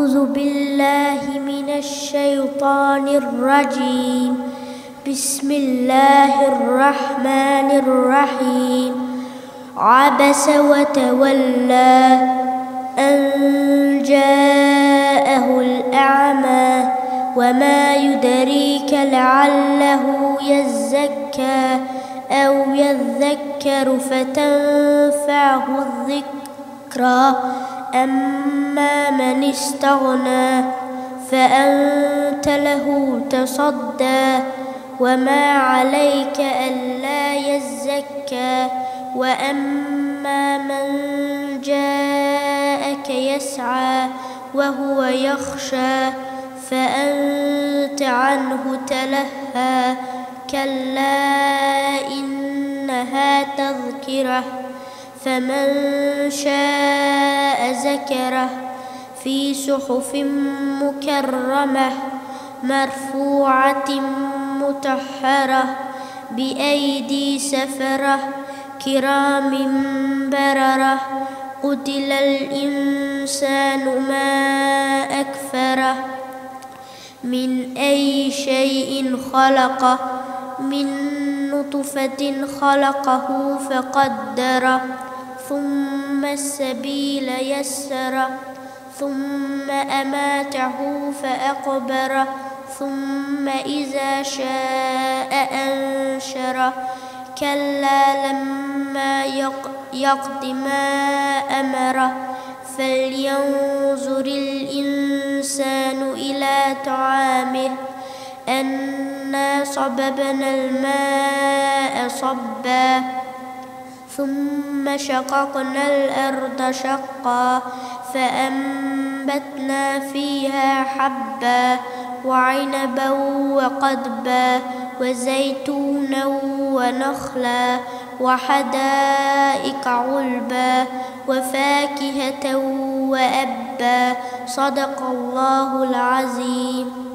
أعوذ بالله من الشيطان الرجيم. بسم الله الرحمن الرحيم. عبس وتولى أن جاءه الأعمى وما يدريك لعله يزكى أو يذكر فتنفعه الذكرى. أما من استغنى فأنت له تصدى وما عليك ألا يزكى. وأما من جاءك يسعى وهو يخشى فأنت عنه تلهى. كلا إنها تذكرة فمن شاء ذكره في صحف مكرمة مرفوعة مطهرة بأيدي سفرة كرام بررة. قتل الإنسان ما أكفره من أي شيء خلقه من نطفة خلقه فقدره ثم السبيل يسره ثم أماته فأقبره ثم إذا شاء أنشره. كلا لما يقض ما أمره فلينظر الإنسان إلى طعامه أنا صببنا الماء صبا ثم شققنا الأرض شقا فأنبتنا فيها حبا وعنبا وقضبا وزيتونا ونخلا وحدائق غلبا وفاكهة وأبا. صدق الله العظيم.